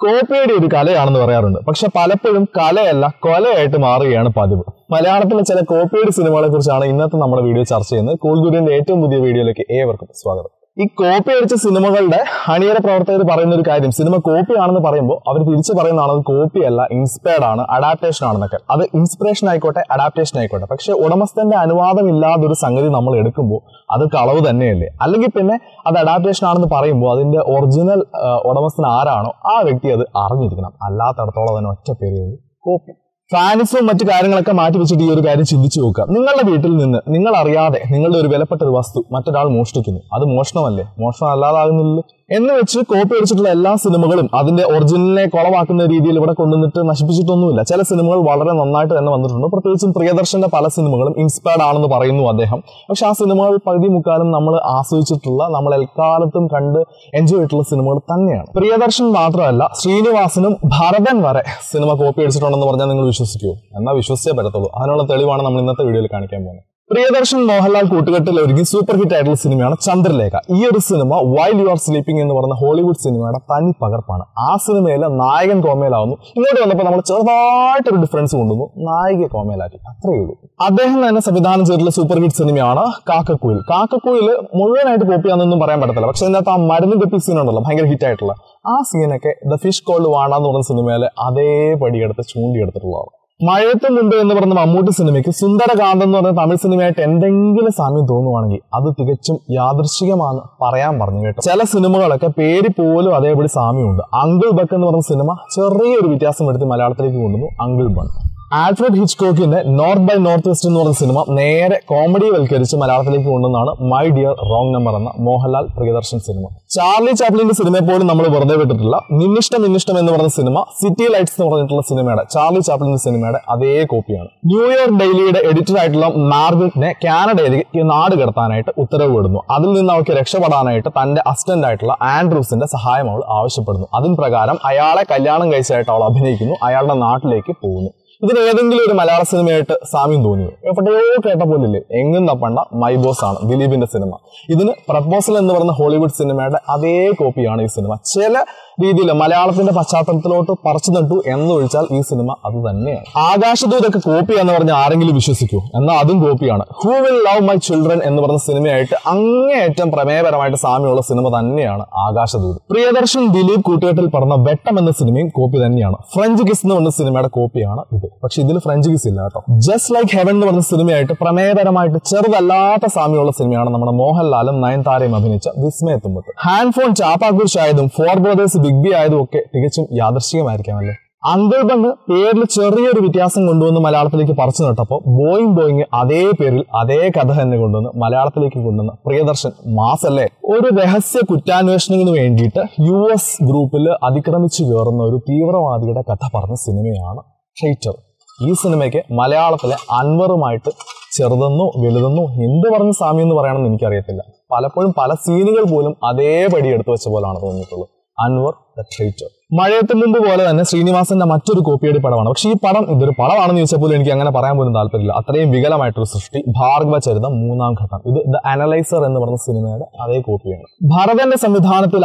കോപ്പിയുടെ ഒരു കലയാണെന്ന് പറയാറുണ്ട്. പക്ഷെ പലപ്പോഴും കലയല്ല കൊലയായിട്ട് മാറുകയാണ് പതിവ്. മലയാളത്തിലെ ചില കോപ്പിയുടെ സിനിമകളെ കുറിച്ചാണ് ഇന്നത്തെ നമ്മുടെ വീഡിയോ ചർച്ച ചെയ്യുന്നത്. കൂൾഗുരുവിന്റെ ഏറ്റവും പുതിയ വീഡിയോയിലേക്ക് ഏവർക്കും സ്വാഗതം. ഈ കോപ്പി അടിച്ച സിനിമകളുടെ അണിയറ പ്രവർത്തകർ പറയുന്ന ഒരു കാര്യം, സിനിമ കോപ്പി ആണെന്ന് പറയുമ്പോൾ അവർ തിരിച്ചു പറയുന്നതാണ് അത് കോപ്പിയല്ല, ഇൻസ്പയർഡ് ആണ്, അഡാപ്റ്റേഷൻ ആണെന്നൊക്കെ. അത് ഇൻസ്പിറേഷൻ ആയിക്കോട്ടെ, അഡാപ്റ്റേഷൻ ആയിക്കോട്ടെ. പക്ഷെ ഉടമസ്ഥന്റെ അനുവാദം ഇല്ലാതൊരു സംഗതി നമ്മൾ എടുക്കുമ്പോൾ അത് കളവ് തന്നെയല്ലേ? അല്ലെങ്കിൽ പിന്നെ അത് അഡാപ്റ്റേഷൻ ആണെന്ന് പറയുമ്പോൾ അതിന്റെ ഒറിജിനൽ ഉടമസ്ഥൻ ആരാണോ ആ വ്യക്തി അത് അറിഞ്ഞിരിക്കണം. അല്ലാത്തടത്തോളം തന്നെ ഒറ്റ പേര് കോപ്പി. ഫാൻസും മറ്റു കാര്യങ്ങളൊക്കെ മാറ്റി വെച്ചിട്ട് ഈ ഒരു കാര്യം ചിന്തിച്ചു നോക്കുക. നിങ്ങളുടെ വീട്ടിൽ നിന്ന് നിങ്ങൾ അറിയാതെ നിങ്ങളുടെ ഒരു വിലപ്പെട്ട ഒരു വസ്തു മറ്റൊരാൾ മോഷ്ടിക്കുന്നു. അത് മോഷണമല്ലേ? മോഷണം അല്ലാതാകുന്നില്ല എന്ന് വെച്ച് കോപ്പി അടിച്ചിട്ടുള്ള എല്ലാ സിനിമകളും അതിന്റെ ഒറിജിനലിനെ കുളവാക്കുന്ന രീതിയിൽ ഇവിടെ കൊണ്ടുവന്നിട്ട് നശിപ്പിച്ചിട്ടൊന്നുമില്ല. ചില സിനിമകൾ വളരെ നന്നായിട്ട് തന്നെ വന്നിട്ടുണ്ട്. പ്രത്യേകിച്ചും പ്രിയദർശന്റെ പല സിനിമകളും ഇൻസ്പയർഡ് ആണെന്ന് പറയുന്നു അദ്ദേഹം. പക്ഷെ ആ സിനിമകൾ പകുതി മുക്കാലും നമ്മൾ ആസ്വദിച്ചിട്ടുള്ള, നമ്മൾ എക്കാലത്തും കണ്ട് എൻജോയ് ചെയ്തിട്ടുള്ള സിനിമകൾ തന്നെയാണ്. പ്രിയദർശൻ മാത്രമല്ല, ശ്രീനിവാസനും ഭരതൻ വരെ സിനിമ കോപ്പി അടിച്ചിട്ടുണ്ടെന്ന് പറഞ്ഞാൽ നിങ്ങൾ വിശ്വസിക്കുമോ? എന്നാൽ വിശ്വസിച്ചേ പറ്റത്തുള്ളൂ. അതിനുള്ള തെളിവാണ് നമ്മൾ ഇന്നത്തെ വീഡിയോയിൽ കാണിക്കാൻ പോകുന്നത്. പ്രിയദർശൻ മോഹൻലാൽ കൂട്ടുകെട്ടിൽ ഒരുങ്ങി സൂപ്പർ ഹിറ്റ് ആയിട്ടുള്ള സിനിമയാണ് ചന്ദ്രലേഖ. ഈ ഒരു സിനിമ വൈൽ യു ആർ സ്ലീപ്പിംഗ് എന്ന് പറയുന്ന ഹോളിവുഡ് സിനിമയുടെ തനി പകർപ്പാണ്. ആ സിനിമയിലെ നായകൻ കോമയിലാവുന്നു. ഇങ്ങോട്ട് വന്നപ്പോൾ നമ്മൾ ചെറുതായിട്ടൊരു ഡിഫറൻസ് കൊണ്ടുവന്നു, നായിക കോമയിലാക്കി, അത്രയേ ഉള്ളൂ. അദ്ദേഹം തന്നെ സംവിധാനം ചെയ്തിട്ടുള്ള സൂപ്പർ ഹിറ്റ് സിനിമയാണ് കാക്കക്കുയിൽ. കാക്കക്കുയിൽ മുഴുവനായിട്ട് കോപ്പിയാണെന്നൊന്നും പറയാൻ പറ്റത്തില്ല. പക്ഷെ അതിനകത്ത് ആ മരുന്ന് കെപ്പി സീൻ ഉണ്ടല്ലോ, ഭയങ്കര ഹിറ്റ് ആയിട്ടുള്ള ആ സീനൊക്കെ ദ ഫിഷ് കോൾഡ് വാണ എന്ന് പറയുന്ന സിനിമയിലെ അതേപടി എടുത്ത് ചൂണ്ടിയെടുത്തിട്ടുള്ളതാണ്. മഴയത്ത് മുമ്പ് എന്ന് പറയുന്ന മമ്മൂട്ടി സിനിമയ്ക്ക് സുന്ദരകാന്തം എന്ന് പറയുന്ന തമിഴ് സിനിമയായിട്ട് എന്തെങ്കിലും സാമ്യം തോന്നുവാണെങ്കിൽ അത് തികച്ചും യാദൃശ്ചികമാണെന്ന് പറയാൻ പറഞ്ഞു കേട്ടോ. ചില സിനിമകളൊക്കെ പേര് പോലും അതേപടി സാമ്യമുണ്ട്. അങ്കിൾ ബക്ക് എന്ന് പറയുന്ന സിനിമ ചെറിയൊരു വ്യത്യാസം എടുത്ത് മലയാളത്തിലേക്ക് കൊണ്ടുവന്നു, അങ്കിൾ ബൺ. ആൽഫ്രഡ് ഹിച്ച്കോക്കിന്റെ നോർത്ത് ബൈ നോർത്ത് വെസ്റ്റ് എന്ന് പറയുന്ന സിനിമ നേരെ കോമഡി വൽക്കരിച്ച് മലയാളത്തിലേക്ക് കൊണ്ടുവന്നാണ് മൈ ഡിയർ റോങ് നമ്പർ എന്ന മോഹൻലാൽ പ്രിയദർശൻ സിനിമ. ചാർലി ചാപ്ലിന്റെ സിനിമയെ പോലും നമ്മൾ വെറുതെ വിട്ടിട്ടില്ല. നിന്നിഷ്ടം എന്ന് പറയുന്ന സിനിമ സിറ്റി ലൈറ്റ്സ് എന്ന് പറഞ്ഞിട്ടുള്ള സിനിമയുടെ, ചാർലി ചാപ്ലിന്റെ സിനിമയുടെ അതേ കോപ്പിയാണ്. ന്യൂയോർക്ക് ഡെയിലിയുടെ എഡിറ്റർ ആയിട്ടുള്ള മാർഗരറ്റിനെ കാനഡയിലേക്ക് നാട് കടത്താനായിട്ട് ഉത്തരവ് വിടുന്നു. അതിൽ നിന്ന് അവർക്ക് രക്ഷപ്പെടാനായിട്ട് തന്റെ അസിസ്റ്റന്റ് ആയിട്ടുള്ള ആൻഡ്രൂസിന്റെ സഹായം അവൾ ആവശ്യപ്പെടുന്നു. അതിന് പ്രകാരം അയാളെ കല്യാണം കഴിച്ചായിട്ട് അവൾ അഭിനയിക്കുന്നു, അയാളുടെ നാട്ടിലേക്ക് പോകുന്നു. ഇതിന് ഏതെങ്കിലും ഒരു മലയാള സിനിമയായിട്ട് സാമ്യം തോന്നിയോ? എവിടെയോ കേട്ട പോലില്ലേ? എങ്ങും തപ്പണ്ട, മൈ ബോസ് ആണ് ദിലീപിന്റെ സിനിമ. ഇതിന് പ്രപ്പോസൽ എന്ന് പറയുന്ന ഹോളിവുഡ് സിനിമയുടെ അതേ കോപ്പിയാണ് ഈ സിനിമ. ചില രീതിയിൽ മലയാളത്തിന്റെ പശ്ചാത്തലത്തിലോട്ട് പറിച്ചു നട്ടു എന്നൊഴിച്ചാൽ ഈ സിനിമ അത് തന്നെയാണ്. ആകാശദൂതൊക്കെ കോപ്പി എന്ന് പറഞ്ഞാൽ ആരെങ്കിലും വിശ്വസിക്കൂ? എന്നാൽ അതും കോപ്പിയാണ്. Who Will Love My Children എന്ന് പറഞ്ഞ സിനിമയായിട്ട് അങ്ങേയറ്റം പ്രമേയപരമായിട്ട് സാമ്യമുള്ള സിനിമ തന്നെയാണ് ആകാശദൂത്. പ്രിയദർശൻ ദിലീപ് കൂട്ടുകെട്ടിൽ പറഞ്ഞ വെട്ടം എന്ന സിനിമയും കോപ്പി തന്നെയാണ്. ഫ്രഞ്ച് കിസ് എന്ന് പറഞ്ഞ സിനിമയുടെ കോപ്പിയാണ് ഇത്. പക്ഷെ ഇതിൽ ഫ്രഞ്ച് കിസ് ഇല്ല കേട്ടോ. ജസ്റ്റ് ലൈക്ക് ഹെവൻ എന്ന് പറഞ്ഞ സിനിമയായിട്ട് പ്രമേയപരമായിട്ട് ചെറുതല്ലാത്ത സാമ്യമുള്ള സിനിമയാണ് നമ്മുടെ മോഹൻലാലും നയൻതാരയും അഭിനയിച്ച വിസ്മയത്തുമ്പത്ത്. ഹാൻഡ് ഫോൺ ചാപ്പാക്കുരിശായതും ഫോർ ബ്രദേഴ്സ് ബിഗ് ബി ആയതും ഒക്കെ തികച്ചും യാദൃശ്ചികമായിരിക്കാമല്ലേ? അങ്കിൾ ബണ്ണ് പേരിൽ ചെറിയൊരു വ്യത്യാസം കൊണ്ടുവന്ന് മലയാളത്തിലേക്ക് പറിച്ചു നട്ടപ്പോൾ ബോയിങ് അതേ പേരിൽ അതേ കഥ തന്നെ കൊണ്ടുവന്ന് മലയാളത്തിലേക്ക് കൊണ്ടുവന്ന പ്രിയദർശൻ മാസല്ലേ? ഒരു രഹസ്യ കുറ്റാന്വേഷണത്തിന് വേണ്ടിയിട്ട് US ഗ്രൂപ്പിൽ അതിക്രമിച്ചു കയറുന്ന ഒരു തീവ്രവാദിയുടെ കഥ പറഞ്ഞ സിനിമയാണ് ട്രൈറ്റർ. ഈ സിനിമയ്ക്ക് മലയാളത്തിലെ അൻവറുമായിട്ട് ചെറുതെന്നോ വലുതെന്നോ എന്ത് പറഞ്ഞ സാമ്യം എന്ന് പറയണമെന്ന് എനിക്കറിയത്തില്ല. പലപ്പോഴും പല സീനുകൾ പോലും അതേപടി എടുത്തു വെച്ച പോലാണ് തോന്നിയിട്ടുള്ളത്. അൻവർ ദ ട്രൈറ്റർ. മഴയത്തിന് മുമ്പ് പോലെ തന്നെ ശ്രീനിവാസന്റെ മറ്റൊരു കോപ്പിയടി പടമാണ്. പക്ഷെ ഈ പടം ഇതൊരു പടമാണെന്ന് ചോദിച്ചാൽ പോലും എനിക്ക് അങ്ങനെ പറയാൻ പോലും താല്പര്യമില്ല. അത്രയും വികലമായിട്ടൊരു സൃഷ്ടി. ഭാർഗവ ചരിതം 3-ാം ഘട്ടം. ഇത് ദ അനലൈസർ എന്ന് പറഞ്ഞ സിനിമയുടെ അതേ കോപ്പിയാണ്. ഭരതന്റെ സംവിധാനത്തിൽ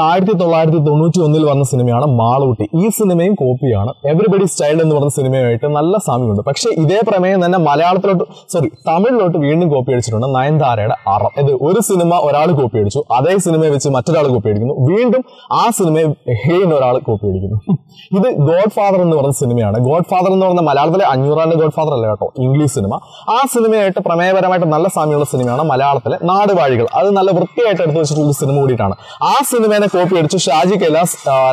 1991 വന്ന സിനിമയാണ് മാളൂട്ടി. ഈ സിനിമയും കോപ്പിയാണ്. എവരിബഡി സ്റ്റൈൽ എന്ന് പറഞ്ഞ സിനിമയുമായിട്ട് നല്ല സാമ്യമുണ്ട്. പക്ഷെ ഇതേ പ്രമേയം തന്നെ തമിഴിലോട്ട് വീണ്ടും കോപ്പി അടിച്ചിട്ടുണ്ട്. നയൻതാരയുടെ അറം. ഇത് ഒരു സിനിമ ഒരാൾ കോപ്പി അടിച്ചു, അതേ സിനിമയെ വെച്ച് മറ്റൊരാൾ കോപ്പി അടിക്കുന്നു, വീണ്ടും ആ സിനിമയെ ഒരാൾ കോപ്പി അടിക്കുന്നു. ഇത് ഗോഡ് ഫാദർ എന്ന് പറഞ്ഞ സിനിമയാണ്. ഗോഡ് ഫാദർ എന്ന് പറഞ്ഞ മലയാളത്തിലെ 500 ഗോഡ് ഫാദർ അല്ല കേട്ടോ, ഇംഗ്ലീഷ് സിനിമ. ആ സിനിമയായിട്ട് പ്രമേയപരമായിട്ട് നല്ല സാമ്യമുള്ള സിനിമയാണ് മലയാളത്തിലെ നാടുവാഴികൾ. അത് നല്ല വൃത്തിയായിട്ട് എടുത്തു വെച്ചിട്ടുള്ള സിനിമ കൂടിയിട്ടാണ്. ആ സിനിമയെ കോപ്പി അടിച്ചു ഷാജി കൈലാസ്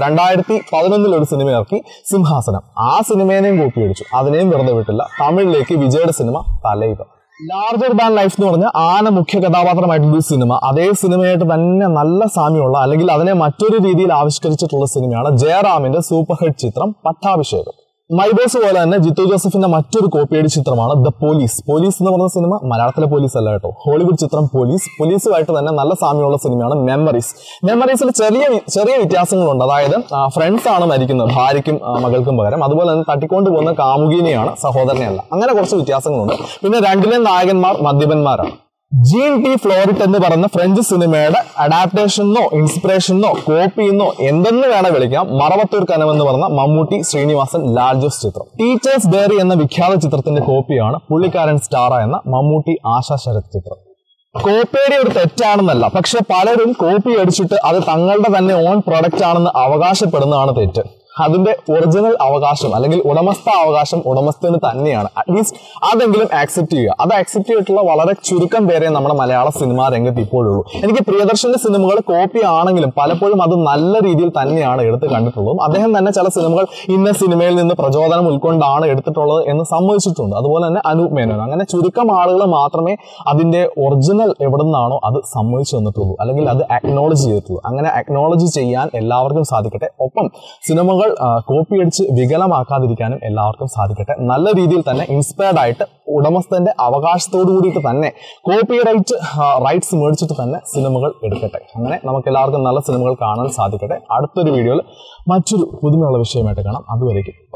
2011 ഒരു സിനിമ ഇറക്കി, സിംഹാസനം. ആ സിനിമേനെയും കോപ്പി അടിച്ചു, അതിനെയും വെറുതെ വിട്ടില്ല. തമിഴിലേക്ക് വിജയുടെ സിനിമ തലൈവർ. ലാർജർ ദാൻ ലൈഫ് എന്ന് പറഞ്ഞ ആന മുഖ്യ കഥാപാത്രമായിട്ടുള്ള സിനിമ അതേ സിനിമയായിട്ട് തന്നെ നല്ല സാമ്യമുള്ള, അല്ലെങ്കിൽ അതിനെ മറ്റൊരു രീതിയിൽ ആവിഷ്കരിച്ചിട്ടുള്ള സിനിമയാണ് ജയറാമിന്റെ സൂപ്പർ ഹിറ്റ് ചിത്രം പട്ടാഭിഷേകം. മൈബോസ് പോലെ തന്നെ ജിത്തു ജോസഫിന്റെ മറ്റൊരു കോപ്പിയടി ചിത്രമാണ് ദ പോലീസ്. പോലീസ് എന്ന് പറഞ്ഞ സിനിമ മലയാളത്തിലെ പോലീസ് അല്ല കേട്ടോ, ഹോളിവുഡ് ചിത്രം പോലീസുമായിട്ട് തന്നെ നല്ല സാമ്യമുള്ള സിനിമയാണ് മെമ്മറീസ്. മെമ്മറീസിൽ ചെറിയ വ്യത്യാസങ്ങളുണ്ട്. അതായത് ഫ്രണ്ട്സ് ആണ് മരിക്കുന്നത്, ഭാര്യയ്ക്കും മകൾക്കും പകരം. അതുപോലെ തന്നെ തട്ടിക്കൊണ്ട് പോകുന്ന കാമുകീനെയാണ്, സഹോദരനെയല്ല. അങ്ങനെ കുറച്ച് വ്യത്യാസങ്ങളുണ്ട്. പിന്നെ രണ്ടിലെ നായകന്മാർ മദ്യപന്മാരാണ്. ജീൻ ടി ഫ്ലോറിറ്റ് എന്ന് പറയുന്ന ഫ്രഞ്ച് സിനിമയുടെ അഡാപ്റ്റേഷനോ ഇൻസ്പിറേഷനോ കോപ്പിന്നോ എന്തെന്ന് വേണം വിളിക്കാം മറവത്തൂർ കനം എന്ന് പറഞ്ഞ മമ്മൂട്ടി ശ്രീനിവാസൻ ലാൽ ജോസ് ചിത്രം. ടീച്ചേഴ്സ് ഡയറി എന്ന വിഖ്യാത ചിത്രത്തിന്റെ കോപ്പിയാണ് പുള്ളിക്കാരൻ സ്റ്റാറ എന്ന മമ്മൂട്ടി ആശാ ശരത് ചിത്രം. കോപ്പിയുടെ ഒരു തെറ്റാണെന്നല്ല, പക്ഷെ പലരും കോപ്പി അടിച്ചിട്ട് അത് തങ്ങളുടെ തന്നെ ഓൺ പ്രൊഡക്റ്റ് ആണെന്ന് അവകാശപ്പെടുന്നതാണ് തെറ്റ്. അതിന്റെ ഒറിജിനൽ അവകാശം അല്ലെങ്കിൽ ഉടമസ്ഥ അവകാശം ഉടമസ്ഥന് തന്നെയാണ്. അറ്റ്ലീസ്റ്റ് അതെങ്കിലും ആക്സെപ്റ്റ് ചെയ്യുക. അത് ആക്സെപ്റ്റ് ചെയ്തിട്ടുള്ള വളരെ ചുരുക്കം പേരെ നമ്മുടെ മലയാള സിനിമാ രംഗത്ത് ഇപ്പോഴുള്ളൂ. എനിക്ക് പ്രിയദർശന്റെ സിനിമകൾ കോപ്പി ആണെങ്കിലും പലപ്പോഴും അത് നല്ല രീതിയിൽ തന്നെയാണ് എടുത്ത് കണ്ടിട്ടുള്ളത്. അദ്ദേഹം തന്നെ ചില സിനിമകൾ ഇന്ന സിനിമയിൽ നിന്ന് പ്രചോദനം ഉൾക്കൊണ്ടാണ് എടുത്തിട്ടുള്ളത് എന്ന് സമ്മതിച്ചിട്ടുണ്ട്. അതുപോലെ തന്നെ അനൂപ് മേനോൻ, അങ്ങനെ ചുരുക്കം ആളുകൾ മാത്രമേ അതിന്റെ ഒറിജിനൽ എവിടെ നിന്നാണോ അത് സമ്മതിച്ചു തന്നിട്ടുള്ളൂ അല്ലെങ്കിൽ അത് അക്നോളജ് ചെയ്തിട്ടുള്ളൂ. അങ്ങനെ അക്നോളജ് ചെയ്യാൻ എല്ലാവർക്കും സാധിക്കട്ടെ. ഒപ്പം സിനിമകൾ കോപ്പി അടിച്ച് വികലമാക്കാതിരിക്കാനും എല്ലാവർക്കും സാധിക്കട്ടെ. നല്ല രീതിയിൽ തന്നെ ഇൻസ്പയർഡ് ആയിട്ട് ഉടമസ്ഥന്റെ അവകാശത്തോടു കൂടിയിട്ട് തന്നെ കോപ്പി റൈറ്റ്സ് മേടിച്ചിട്ട് തന്നെ സിനിമകൾ എടുക്കട്ടെ. അങ്ങനെ നമുക്ക് എല്ലാവർക്കും നല്ല സിനിമകൾ കാണാൻ സാധിക്കട്ടെ. അടുത്തൊരു വീഡിയോയിൽ മറ്റൊരു പുതുമയുള്ള വിഷയമായിട്ട് കാണാം. അതുവരേക്കും